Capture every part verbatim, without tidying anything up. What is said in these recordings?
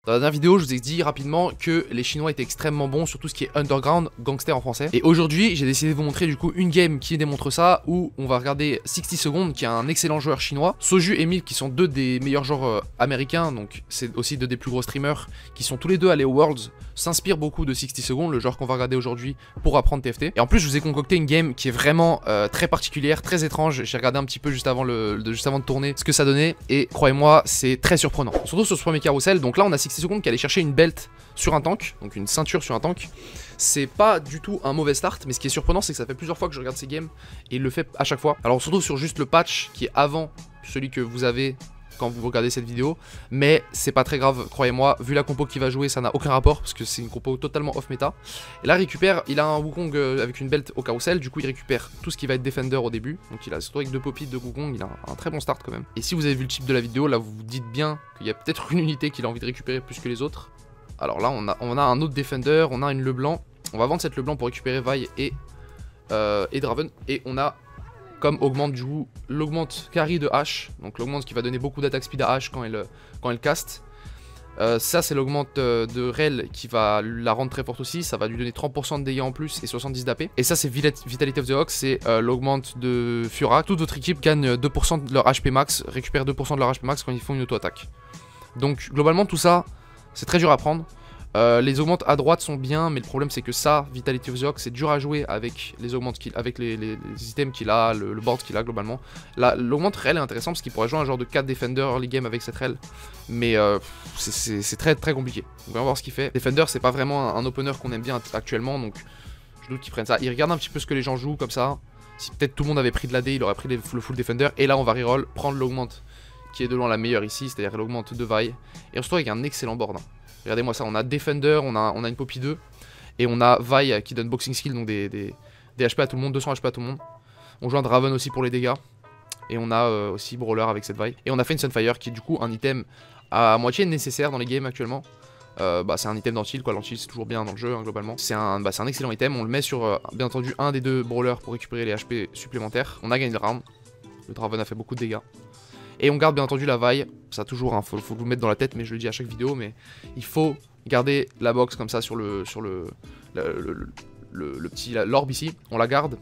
Dans la dernière vidéo, je vous ai dit rapidement que les Chinois étaient extrêmement bons sur tout ce qui est underground, gangster en français. Et aujourd'hui, j'ai décidé de vous montrer du coup une game qui démontre ça, où on va regarder sixty seconds, qui est un excellent joueur chinois. Soju et Milk, qui sont deux des meilleurs joueurs euh, américains, donc c'est aussi deux des plus gros streamers, qui sont tous les deux allés aux Worlds, s'inspirent beaucoup de sixty seconds, le joueur qu'on va regarder aujourd'hui pour apprendre T F T. Et en plus, je vous ai concocté une game qui est vraiment euh, très particulière, très étrange. J'ai regardé un petit peu juste avant, le, de, juste avant de tourner ce que ça donnait, et croyez-moi, c'est très surprenant. Surtout sur ce premier carrousel. Donc là, on a sixty seconds qui allait chercher une belt sur un tank, donc une ceinture sur un tank. C'est pas du tout un mauvais start, mais ce qui est surprenant, c'est que ça fait plusieurs fois que je regarde ces games et il le fait à chaque fois. Alors surtout sur juste le patch qui est avant celui que vous avez quand vous regardez cette vidéo, mais c'est pas très grave, croyez-moi, vu la compo qu'il va jouer, ça n'a aucun rapport, parce que c'est une compo totalement off méta. Et là, il récupère, il a un Wukong euh, avec une belt au carrousel, du coup il récupère tout ce qui va être Defender au début, donc il a surtout avec deux Poppy, deux Wukong, il a un, un très bon start quand même. Et si vous avez vu le type de la vidéo, là vous vous dites bien qu'il y a peut-être une unité qu'il a envie de récupérer plus que les autres. Alors là, on a, on a un autre Defender, on a une Leblanc, on va vendre cette Leblanc pour récupérer Vi et, euh, et Draven, et on a comme augmente du coup l'augmente carry de H, donc l'augmente qui va donner beaucoup d'attaque speed à H quand elle, quand elle cast. Euh, ça c'est l'augmente euh, de Rel qui va la rendre très forte aussi, ça va lui donner trente pour cent de dégâts en plus et soixante-dix d'A P. Et ça c'est Vitality of the Hawk, c'est euh, l'augmente de Fura. Toute votre équipe gagne deux pour cent de leur H P max, récupère deux pour cent de leur H P max quand ils font une auto-attaque. Donc globalement tout ça, c'est très dur à prendre. Euh, les augmentes à droite sont bien, mais le problème c'est que ça, Vitality of the Hawk, c'est dur à jouer avec les augmentes qu'il, avec les, les, les items qu'il a, le, le board qu'il a globalement. L'augmente Rel est intéressant parce qu'il pourrait jouer un genre de quatre Defender early game avec cette Rel, mais euh, c'est très très compliqué. On va voir ce qu'il fait. Defender, c'est pas vraiment un, un opener qu'on aime bien actuellement, donc je doute qu'ils prennent ça. Il regarde un petit peu ce que les gens jouent comme ça. Si peut-être tout le monde avait pris de l'A D, il aurait pris les, le full Defender, et là on va reroll, prendre l'augmente qui est de loin la meilleure ici, c'est-à-dire l'augmente de Vi, et on se trouve avec un excellent board. Hein. Regardez-moi ça, on a Defender, on a, on a une Poppy deux, et on a Vi qui donne Boxing Skill, donc des, des, des H P à tout le monde, deux cents H P à tout le monde. On joue un Draven aussi pour les dégâts, et on a euh, aussi Brawler avec cette Vi. Et on a fait une Sunfire qui est du coup un item à moitié nécessaire dans les games actuellement. Euh, bah, c'est un item d'antil, quoi, l'antil c'est toujours bien dans le jeu hein, globalement. C'est un, bah, un excellent item, on le met sur euh, bien entendu un des deux Brawlers pour récupérer les H P supplémentaires. On a gagné le round, le Draven a fait beaucoup de dégâts. Et on garde bien entendu la Vi, ça toujours, hein, faut, faut vous le mettre dans la tête, mais je le dis à chaque vidéo, mais il faut garder la box comme ça sur le sur le, le, le, le, le petit l'orbe ici, on la garde.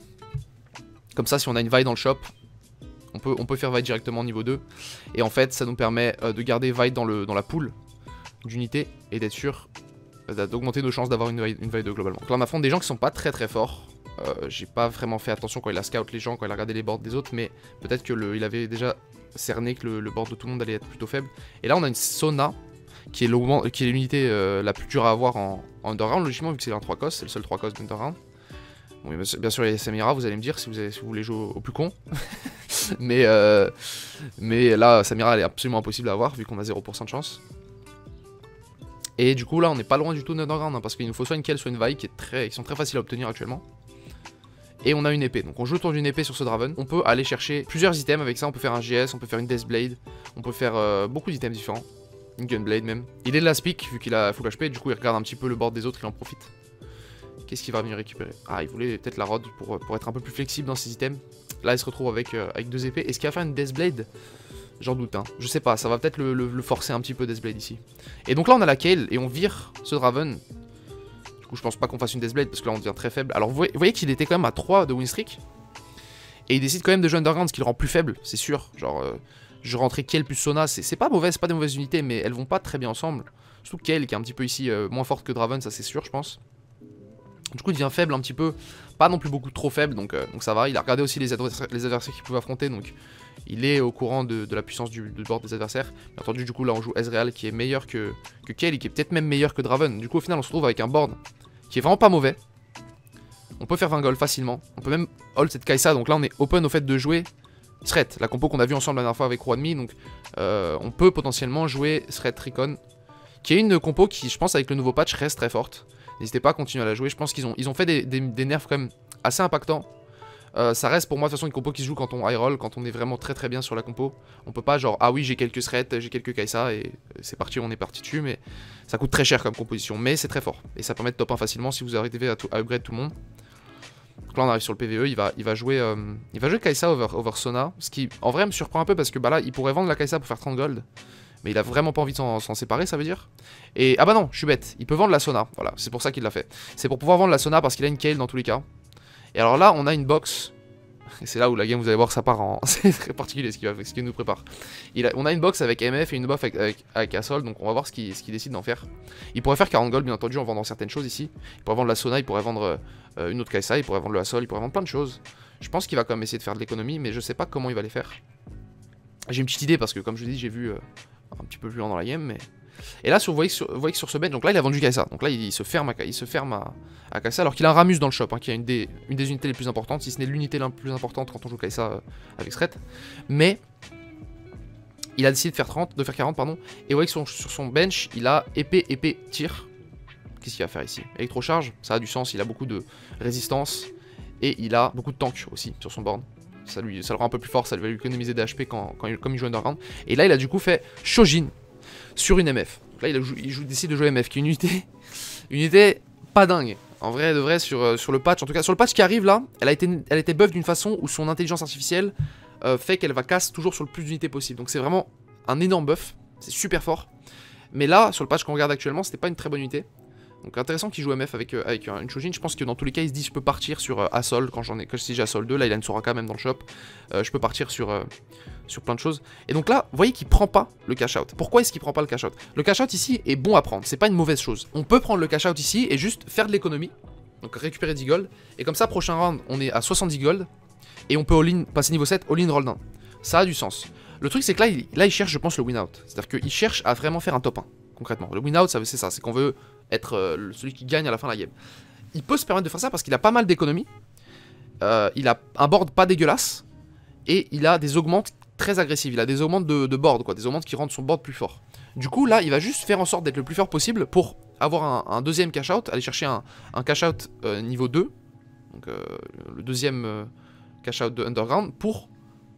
Comme ça, si on a une Vi dans le shop, on peut, on peut faire Vi directement au niveau deux. Et en fait, ça nous permet euh, de garder Vi dans, le, dans la pool d'unités et d'être sûr euh, d'augmenter nos chances d'avoir une, une Vi deux globalement. Donc là, on affronte des gens qui sont pas très très forts. Euh, J'ai pas vraiment fait attention quand il a scout les gens, quand il a regardé les boards des autres, mais peut-être qu'il avait déjà cerné que le, le board de tout le monde allait être plutôt faible. Et là on a une Sona qui est l'unité euh, la plus dure à avoir en, en underground logiquement vu que c'est un trois cos, c'est le seul trois cos d'underground. Bon, bien sûr il y a Samira, vous allez me dire si vous, avez, si vous voulez jouer au, au plus con. mais, euh, mais là Samira elle est absolument impossible à avoir vu qu'on a zéro pour cent de chance. Et du coup là on n'est pas loin du tout d'underground hein, parce qu'il nous faut soit une Kell soit une Vi qui, est très, qui sont très faciles à obtenir actuellement. Et on a une épée, donc on joue autour d'une épée sur ce Draven. On peut aller chercher plusieurs items avec ça, on peut faire un G S, on peut faire une Deathblade, on peut faire euh, beaucoup d'items différents. Une Gunblade même. Il est de la speak vu qu'il a full H P, du coup il regarde un petit peu le board des autres, il en profite. Qu'est-ce qu'il va venir récupérer? Ah, il voulait peut-être la rod pour, pour être un peu plus flexible dans ses items. Là il se retrouve avec, euh, avec deux épées. Est-ce qu'il va faire une Deathblade? J'en doute, hein. Je sais pas, ça va peut-être le, le, le forcer un petit peu Deathblade ici. Et donc là on a la Kayle et on vire ce Draven. Du coup je pense pas qu'on fasse une Deathblade parce que là on devient très faible. Alors vous voyez, voyez qu'il était quand même à trois de win streak. Et il décide quand même de jouer underground, ce qui le rend plus faible, c'est sûr. Genre euh, je rentrais Kayle plus Sona, c'est pas mauvais, c'est pas des mauvaises unités, mais elles vont pas très bien ensemble. Surtout Kayle qui est un petit peu ici euh, moins forte que Draven, ça c'est sûr je pense. Du coup il devient faible un petit peu, pas non plus beaucoup trop faible, donc, euh, donc ça va. Il a regardé aussi les adversaires, les adversaires qu'il pouvait affronter, donc il est au courant de, de la puissance du, du board des adversaires. Bien entendu du coup là on joue Ezreal qui est meilleur que, que Kayle et qui est peut-être même meilleur que Draven. Du coup au final on se retrouve avec un board qui est vraiment pas mauvais. On peut faire vingt gold facilement. On peut même hold cette Kai'Sa. Donc là on est open au fait de jouer Threat, la compo qu'on a vu ensemble la dernière fois avec Roi Demi. Donc euh, on peut potentiellement jouer Threat Recon, qui est une compo qui je pense avec le nouveau patch reste très forte. N'hésitez pas à continuer à la jouer. Je pense qu'ils ont, ils ont fait des, des, des nerfs quand même assez impactants. Euh, ça reste pour moi de toute façon une compo qui se joue quand on high roll, quand on est vraiment très très bien sur la compo. On peut pas genre ah oui j'ai quelques threats, j'ai quelques Kai'Sa et c'est parti, on est parti dessus, mais ça coûte très cher comme composition, mais c'est très fort. Et ça permet de top un facilement si vous arrivez à, tout, à upgrade tout le monde. Donc là on arrive sur le P V E, il va, il va jouer euh, il va jouer Kai'Sa over, over Sona, ce qui en vrai me surprend un peu parce que bah là il pourrait vendre la Kai'Sa pour faire trente gold. Mais il a vraiment pas envie de s'en séparer, ça veut dire. Et ah bah non, je suis bête, il peut vendre la Sona. Voilà, c'est pour ça qu'il l'a fait. C'est pour pouvoir vendre la Sona parce qu'il a une Kayle dans tous les cas. Et alors là, on a une box. Et c'est là où la game, vous allez voir, ça part en... c'est très particulier ce qu'il qu nous prépare. Il a... On a une box avec M F et une box avec, avec, avec Asol, donc on va voir ce qu'il qu décide d'en faire. Il pourrait faire quarante gold, bien entendu, en vendant certaines choses ici. Il pourrait vendre la Sona, il pourrait vendre euh, une autre Kai'Sa, il pourrait vendre le Asol, il pourrait vendre plein de choses. Je pense qu'il va quand même essayer de faire de l'économie, mais je sais pas comment il va les faire. J'ai une petite idée parce que, comme je vous dis, j'ai vu euh, un petit peu plus loin dans la game, mais... Et là, sur, vous, voyez sur, vous voyez que sur ce bench, donc là, il a vendu Kai'Sa. Donc là, il, il se ferme à, il se ferme à, à Kai'Sa, alors qu'il a un Ramus dans le shop, hein, qui a une des, une des unités les plus importantes, si ce n'est l'unité la plus importante quand on joue Kai'Sa euh, avec Sret. Mais il a décidé de faire trente, de faire quarante, pardon. Et vous voyez que sur, sur son bench, il a épée, épée, tir. Qu'est-ce qu'il va faire ici? Électrocharge, ça a du sens, il a beaucoup de résistance. Et il a beaucoup de tank aussi sur son board. Ça, lui, ça le rend un peu plus fort, ça lui va lui économiser des H P quand, quand il, comme il joue Underground. Et là, il a du coup fait Shojin sur une M F. Donc là, il, a, il, joue, il décide de jouer M F, qui est une unité, une unité pas dingue. En vrai, de vrai, sur, euh, sur le patch, en tout cas, sur le patch qui arrive là, elle a été, elle a été buff d'une façon où son intelligence artificielle euh, fait qu'elle va casse toujours sur le plus d'unités possible. Donc c'est vraiment un énorme buff, c'est super fort. Mais là, sur le patch qu'on regarde actuellement, c'était pas une très bonne unité. Donc intéressant qu'il joue M F avec, euh, avec euh, une Shojin. Je pense que dans tous les cas, il se dit je peux partir sur euh, Asol quand j'en ai. Que si j'ai Asol deux, là il a une Soraka même dans le shop. Euh, je peux partir sur, euh, sur plein de choses. Et donc là, vous voyez qu'il prend pas le cash out. Pourquoi est-ce qu'il prend pas le cash out? Le cash out ici est bon à prendre, c'est pas une mauvaise chose. On peut prendre le cash out ici et juste faire de l'économie. Donc récupérer dix gold. Et comme ça, prochain round, on est à soixante-dix gold. Et on peut all-in, passer niveau sept, all-in roll down. Ça a du sens. Le truc c'est que là il, là, il cherche, je pense, le win out. C'est-à-dire qu'il cherche à vraiment faire un top un. Concrètement, le win out, c'est ça, c'est qu'on veut être euh, celui qui gagne à la fin de la game. Il peut se permettre de faire ça parce qu'il a pas mal d'économies. Euh, il a un board pas dégueulasse. Et il a des augmentes très agressives. Il a des augmentes de, de board, quoi. Des augmentes qui rendent son board plus fort. Du coup, là, il va juste faire en sorte d'être le plus fort possible pour avoir un, un deuxième cash out. Aller chercher un, un cash out euh, niveau deux. Donc, euh, le deuxième euh, cash out de Underground pour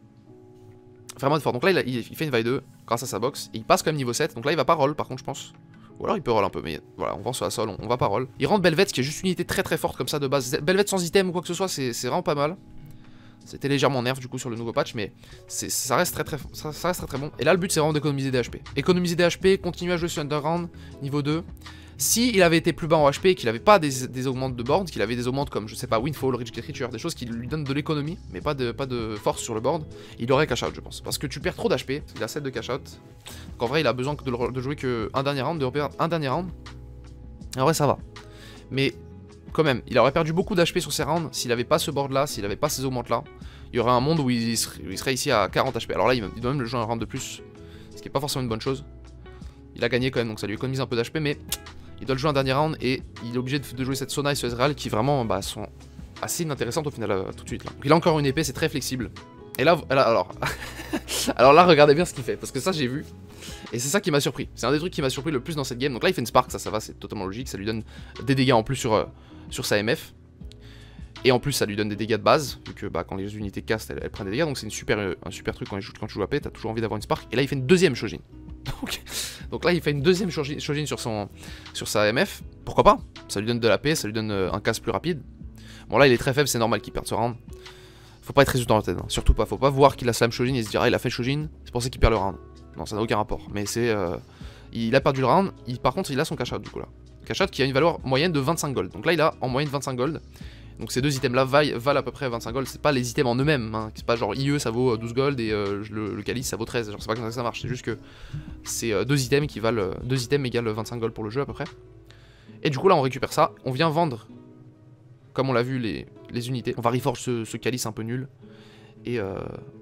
vraiment être fort. Donc là, il, a, il fait une vaille deux grâce à sa box. Et il passe quand même niveau sept. Donc là, il va pas roll, par contre, je pense. Ou alors il peut roll un peu, mais voilà, on vend sur la sol, on, on va pas roll. Il rentre Belvet, qui est juste une unité très très forte comme ça de base. Belvet sans item ou quoi que ce soit, c'est vraiment pas mal. C'était légèrement nerf du coup sur le nouveau patch, mais ça reste très très ça, ça reste très très bon. Et là, le but c'est vraiment d'économiser des H P. Économiser des H P, continuer à jouer sur Underground, niveau deux. Si il avait été plus bas en H P et qu'il avait pas des, des augmentes de board, qu'il avait des augmentes comme, je sais pas, Windfall, Rich Creature, des choses qui lui donnent de l'économie, mais pas de, pas de force sur le board, il aurait cash out, je pense. Parce que tu perds trop d'H P, il a sept de cash out. Donc en vrai, il a besoin de, le, de jouer que un dernier round, de reperdre un dernier round. En vrai, ça va. Mais quand même, il aurait perdu beaucoup d'H P sur ces rounds s'il avait pas ce board là, s'il avait pas ces augmentes là. Il y aurait un monde où il serait, il serait ici à quarante H P. Alors là, il, il doit même le jouer un round de plus, ce qui est pas forcément une bonne chose. Il a gagné quand même, donc ça lui économise un peu d'H P, mais il doit le jouer un dernier round et il est obligé de, de jouer cette Sona et ce Ezreal qui vraiment bah, sont assez inintéressantes au final, euh, tout de suite. Là. Donc, il a encore une épée, c'est très flexible. Et là, là alors, alors là, regardez bien ce qu'il fait, parce que ça, j'ai vu. Et c'est ça qui m'a surpris. C'est un des trucs qui m'a surpris le plus dans cette game. Donc là, il fait une Spark, ça, ça va, c'est totalement logique. Ça lui donne des dégâts en plus sur, euh, sur sa M F. Et en plus, ça lui donne des dégâts de base, vu que bah, quand les unités castent, elles, elles prennent des dégâts. Donc c'est une super, euh, un super truc quand, joue, quand tu joues A P, t'as toujours envie d'avoir une Spark. Et là, il fait une deuxième Shojin. Donc, donc là, il fait une deuxième Shojin sur, son, sur sa M F. Pourquoi pas? Ça lui donne de la paix, ça lui donne euh, un casse plus rapide. Bon, là, il est très faible, c'est normal qu'il perde ce round. Faut pas être résultat dans la tête, hein. Surtout pas. Faut pas voir qu'il a slam Shojin et se dire, ah, il a fait Shojin, c'est pour ça qu'il perd le round. Non, ça n'a aucun rapport. Mais c'est. Euh, il a perdu le round. Il, par contre, il a son cash out du coup là. Cash out qui a une valeur moyenne de vingt-cinq gold. Donc là, il a en moyenne vingt-cinq gold. Donc ces deux items là valent, valent à peu près vingt-cinq gold. C'est pas les items en eux-mêmes, hein. C'est pas genre I E ça vaut douze gold et euh, le, le calice ça vaut treize. Genre c'est pas comme ça que ça marche. C'est juste que c'est euh, deux items qui valent. deux items égale vingt-cinq gold pour le jeu à peu près. Et du coup là on récupère ça. On vient vendre, comme on l'a vu, les, les unités. On va reforge ce, ce calice un peu nul. Et euh,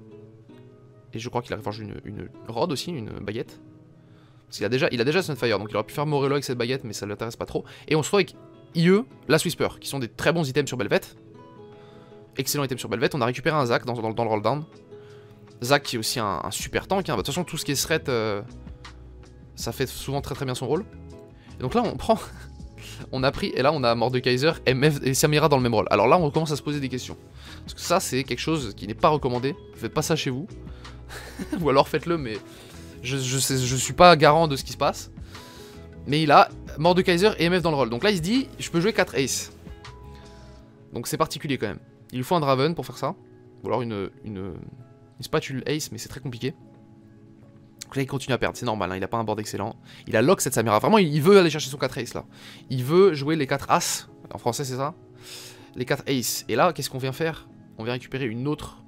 Et je crois qu'il a reforgé une, une rod aussi, une baguette. Parce qu'il a déjà, il a déjà Sunfire, donc il aurait pu faire Morello avec cette baguette, mais ça ne l'intéresse pas trop. Et on se retrouve avec I E, la Whisper, qui sont des très bons items sur Belvet. Excellent item sur Belvet. On a récupéré un Zac dans, dans, dans le rolldown. Zac qui est aussi un, un super tank. Hein. Bah, de toute façon, tout ce qui est threat, euh, ça fait souvent très très bien son rôle. Et donc là, on prend. On a pris, et là on a Mordekaiser, M F et Samira dans le même rôle. Alors là, on commence à se poser des questions. Parce que ça, c'est quelque chose qui n'est pas recommandé. Faites pas ça chez vous. Ou alors faites-le, mais je, je, sais, je suis pas garant de ce qui se passe. Mais il a Mordekaiser et M F dans le rôle. Donc là, il se dit, je peux jouer quatre Ace. Donc c'est particulier quand même. Il lui faut un Draven pour faire ça. Ou alors une, une, une spatule Ace, mais c'est très compliqué. Donc là il continue à perdre, c'est normal, hein, il a pas un board excellent. Il a lock cette Samira, vraiment il veut aller chercher son quatre ace là. Il veut jouer les quatre as, en français c'est ça. Les quatre ace. Et là qu'est-ce qu'on vient faire? On vient récupérer une autre...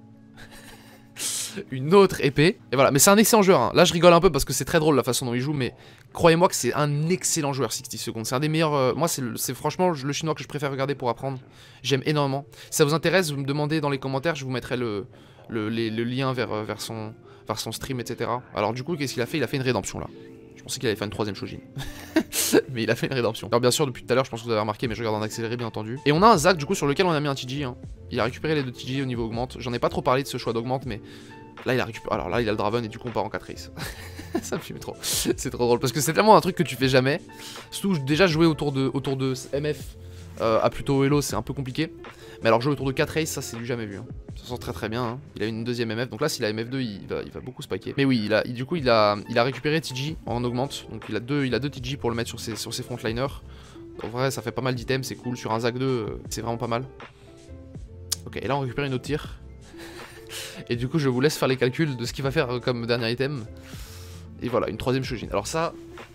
une autre épée. Et voilà, mais c'est un excellent joueur, hein. Là je rigole un peu parce que c'est très drôle la façon dont il joue, mais croyez-moi que c'est un excellent joueur sixty secondes. C'est un des meilleurs, euh... moi c'est franchement le chinois que je préfère regarder pour apprendre. J'aime énormément. Si ça vous intéresse, vous me demandez dans les commentaires, je vous mettrai le, le, les, le lien vers, euh, vers, son, vers son stream, et cetera. Alors du coup, qu'est-ce qu'il a fait? Il a fait une rédemption là. Je pensais qu'il allait faire une troisième Shojin. Mais il a fait une rédemption. Alors bien sûr, depuis tout à l'heure, je pense que vous avez remarqué, mais je regarde en accéléré bien entendu. Et on a un Zac du coup sur lequel on a mis un T G, hein. Il a récupéré les deux T G au niveau augmente. J'en ai pas trop parlé de ce choix d'augmente, mais là il a récupéré. Alors là il a le Draven et du coup on part en quatre ace. Ça me fume trop. C'est trop drôle parce que c'est tellement un truc que tu fais jamais. Surtout déjà jouer autour de, autour de M F euh, à plutôt Elo c'est un peu compliqué. Mais alors jouer autour de quatre ace, ça c'est du jamais vu, hein. Ça sent très très bien, hein. Il a une deuxième M F, donc là s'il a M F deux il va, il va beaucoup spiker. Mais oui, il a, il, du coup il a, il a récupéré T G en augmente. Donc il a deux, il a deux T G pour le mettre sur ses, sur ses frontliners. En vrai ça fait pas mal d'items, c'est cool. Sur un Zac deux euh, c'est vraiment pas mal. Ok, et là on récupère une autre tir. Et du coup je vous laisse faire les calculs de ce qu'il va faire comme dernier item. Et voilà, une troisième Shojin. Alors ça,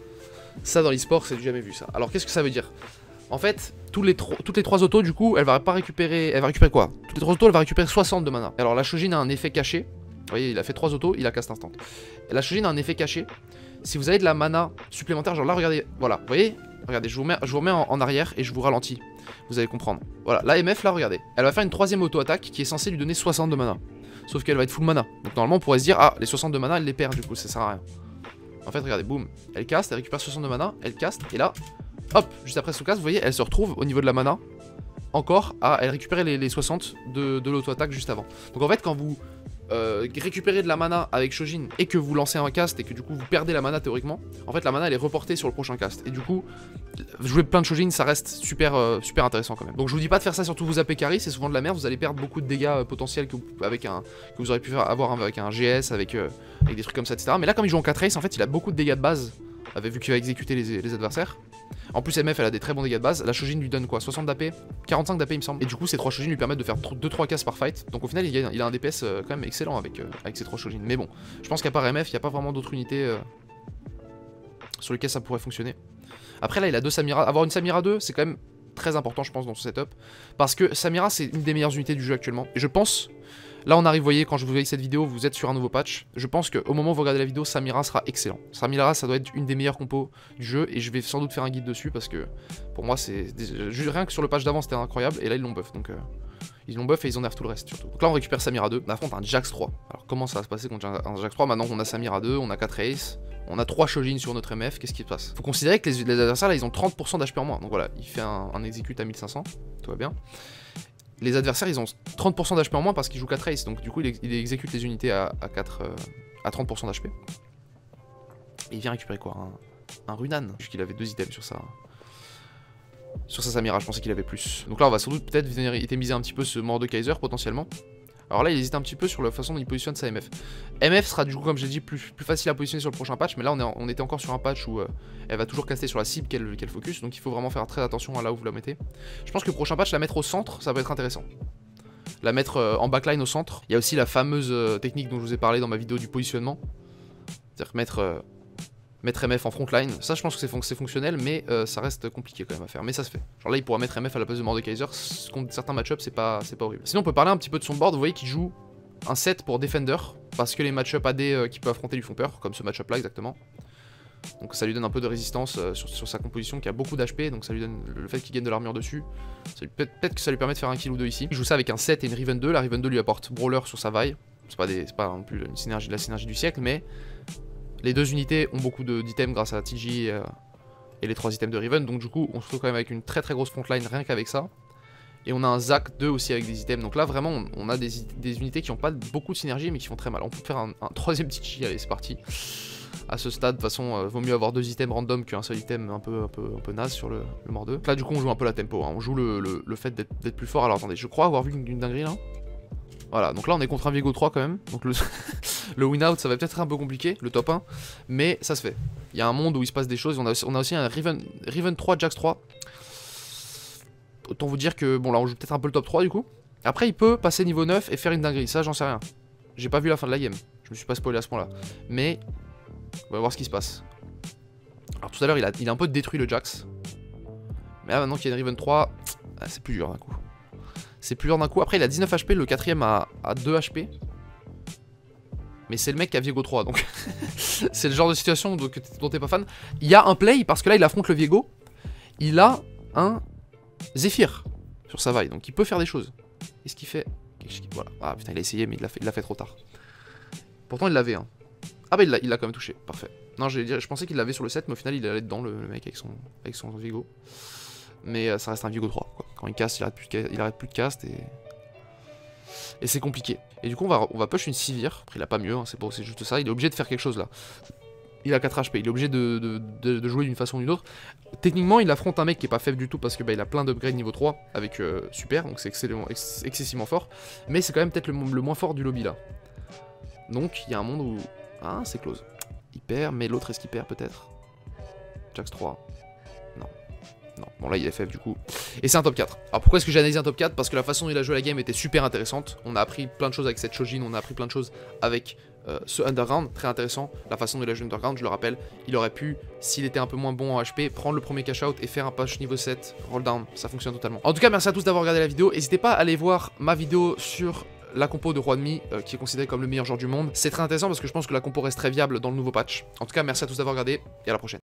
ça dans l'e-sport c'est du jamais vu ça. Alors qu'est-ce que ça veut dire? En fait, tous les toutes les trois autos du coup, elle va pas récupérer... Elle va récupérer quoi? Toutes les trois autos, elle va récupérer soixante de mana. Alors la Shojin a un effet caché. Vous voyez, il a fait trois autos, il a cast instant. Et la Shojin a un effet caché. Si vous avez de la mana supplémentaire, genre là regardez, voilà, vous voyez? Regardez, je vous remets, je vous remets en, en arrière et je vous ralentis. Vous allez comprendre. Voilà, la M F là, regardez. Elle va faire une troisième auto-attaque qui est censée lui donner soixante de mana. Sauf qu'elle va être full mana. Donc normalement on pourrait se dire, ah, les soixante de mana, elle les perd du coup, ça sert à rien. En fait, regardez, boum, elle caste, elle récupère soixante de mana, elle caste, et là, hop, juste après son cast, vous voyez, elle se retrouve au niveau de la mana, encore, à elle récupérer les, les soixante de, de l'auto-attaque juste avant. Donc en fait, quand vous euh, récupérez de la mana avec Shojin et que vous lancez un cast et que du coup vous perdez la mana théoriquement, en fait la mana elle est reportée sur le prochain cast. Et du coup, jouer plein de Shojin ça reste super, euh, super intéressant quand même. Donc je vous dis pas de faire ça sur tous vos A P carry, c'est souvent de la merde, vous allez perdre beaucoup de dégâts euh, potentiels que vous, avec un, que vous auriez pu faire, avoir avec un G S, avec, euh, avec des trucs comme ça, et cetera. Mais là comme il joue en quatre ace, en fait il a beaucoup de dégâts de base, avec, vu qu'il va exécuter les, les adversaires. En plus M F elle a des très bons dégâts de base, la Shojin lui donne quoi, soixante d'A P, quarante-cinq d'A P il me semble. Et du coup ces trois Shojin lui permettent de faire deux trois cases par fight. Donc au final il a, il a un D P S euh, quand même excellent avec, euh, avec ces trois Shojin. Mais bon, je pense qu'à part M F, il n'y a pas vraiment d'autres unités euh, sur lesquelles ça pourrait fonctionner. Après là il a deux Samira, avoir une Samira deux c'est quand même très important je pense dans son setup. Parce que Samira c'est une des meilleures unités du jeu actuellement. Et je pense... Là on arrive, vous voyez, quand je vous voyez cette vidéo, vous êtes sur un nouveau patch. Je pense qu'au moment où vous regardez la vidéo, Samira sera excellent. Samira, ça doit être une des meilleures compos du jeu et je vais sans doute faire un guide dessus parce que pour moi, c'est rien que sur le patch d'avant, c'était incroyable et là ils l'ont buff. Donc euh, ils l'ont buff et ils en nerfent tout le reste surtout. Donc là on récupère Samira deux, on affronte un Jax trois. Alors comment ça va se passer contre un Jax trois? Maintenant on a Samira deux, on a quatre ace, on a trois Shojin sur notre M F, qu'est-ce qui se passe? Faut considérer que les, les adversaires là ils ont trente pour cent d'H P en moins. Donc voilà, il fait un, un exécute à mille cinq cents, tout va bien. Les adversaires ils ont trente pour cent d'H P en moins parce qu'ils jouent quatre ace, donc du coup il, il exécute les unités à, à, quatre, euh, à trente pour cent d'H P. Et il vient récupérer quoi? Un, un Runan, puisqu'il avait deux items sur sa, sur sa Samira, je pensais qu'il avait plus. Donc là on va sans doute peut-être venir itemiser un petit peu ce Mordekaiser potentiellement. Alors là il hésite un petit peu sur la façon dont il positionne sa M F. M F sera du coup comme j'ai dit plus, plus facile à positionner sur le prochain patch, mais là on, est en, on était encore sur un patch où euh, elle va toujours caster sur la cible qu'elle qu'elle focus, donc il faut vraiment faire très attention à là où vous la mettez. Je pense que le prochain patch, la mettre au centre, ça va être intéressant. La mettre euh, en backline au centre. Il y a aussi la fameuse euh, technique dont je vous ai parlé dans ma vidéo du positionnement. C'est-à-dire mettre, euh, mettre M F en frontline. Ça je pense que c'est fon fonctionnel, mais euh, ça reste compliqué quand même à faire. Mais ça se fait. Genre là il pourra mettre M F à la place de Mordekaiser. Contre certains match-ups c'est pas, pas horrible. Sinon on peut parler un petit peu de son board. Vous voyez qu'il joue un set pour Defender. Parce que les match-up A D euh, qu'il peut affronter lui font peur. Comme ce match-up là exactement. Donc ça lui donne un peu de résistance euh, sur, sur sa composition qui a beaucoup d'H P. Donc ça lui donne le fait qu'il gagne de l'armure dessus. Peut-être peut que ça lui permet de faire un kill ou deux ici. Il joue ça avec un sept et une Riven deux. La Riven deux lui apporte Brawler sur sa vaille. C'est pas, des, pas non plus une synergie, la synergie du siècle, mais les deux unités ont beaucoup d'items grâce à T G euh, et les trois items de Riven. Donc du coup on se retrouve quand même avec une très très grosse frontline rien qu'avec ça. Et on a un Zac deux aussi avec des items. Donc là vraiment on, on a des, des unités qui n'ont pas beaucoup de synergie mais qui font très mal. On peut faire un, un troisième T G, allez c'est parti. À ce stade, de toute façon, euh, vaut mieux avoir deux items random qu'un seul item un peu, un peu, un peu naze sur le, le mort deux. Là, du coup, on joue un peu la tempo. Hein. On joue le, le, le fait d'être plus fort. Alors, attendez, je crois avoir vu une, une dinguerie là. Voilà, donc là, on est contre un Viego trois quand même. Donc, le, le win-out, ça va peut-être être un peu compliqué, le top un. Mais ça se fait. Il y a un monde où il se passe des choses. On a, on a aussi un Riven, Riven trois, Jax trois. Autant vous dire que, bon, là, on joue peut-être un peu le top trois du coup. Après, il peut passer niveau neuf et faire une dinguerie. Ça, j'en sais rien. J'ai pas vu la fin de la game. Je me suis pas spoilé à ce point-là. Mais. On va voir ce qui se passe. Alors tout à l'heure il a, il a un peu détruit le Jax. Mais là maintenant qu'il y a une Riven trois, ah, c'est plus dur d'un coup. C'est plus dur d'un coup. Après il a dix-neuf H P, le quatrième a, a deux H P. Mais c'est le mec qui a Viego trois, donc c'est le genre de situation dont, dont t'es pas fan. Il y a un play, parce que là il affronte le Viego. Il a un Zephyr sur sa vaille, donc il peut faire des choses. Qu'est-ce qu'il fait? Voilà. Ah putain, il a essayé, mais il l'a fait, fait trop tard. Pourtant il l'avait, hein. Ah bah il l'a quand même touché, parfait. Non, je pensais qu'il l'avait sur le sept, mais au final il allait dedans, le, le mec avec son, avec son Viego. Mais euh, ça reste un Viego trois, quoi. Quand il caste, il arrête plus de, il arrête plus de cast et... Et c'est compliqué. Et du coup on va, on va push une Sivir. Après il a pas mieux, hein, c'est juste ça, il est obligé de faire quelque chose là. Il a quatre H P, il est obligé de, de, de, de jouer d'une façon ou d'une autre. Techniquement il affronte un mec qui est pas faible du tout parce que bah, il a plein d'upgrades niveau trois avec euh, super, donc c'est ex excessivement fort. Mais c'est quand même peut-être le, le moins fort du lobby là. Donc il y a un monde où... Ah c'est close. Il perd, mais l'autre est-ce qu'il perd peut-être? Jax trois. Non. Non, bon là il est F F du coup. Et c'est un top quatre. Alors pourquoi est-ce que j'ai analysé un top quatre? Parce que la façon dont il a joué la game était super intéressante. On a appris plein de choses avec cette Shojin, on a appris plein de choses avec euh, ce Underground, très intéressant. La façon dont il a joué Underground, je le rappelle, il aurait pu, s'il était un peu moins bon en H P, prendre le premier cash out et faire un push niveau sept, roll down, ça fonctionne totalement. En tout cas, merci à tous d'avoir regardé la vidéo. N'hésitez pas à aller voir ma vidéo sur la compo de Roi Demi, euh, qui est considérée comme le meilleur joueur du monde. C'est très intéressant parce que je pense que la compo reste très viable dans le nouveau patch. En tout cas, merci à tous d'avoir regardé et à la prochaine.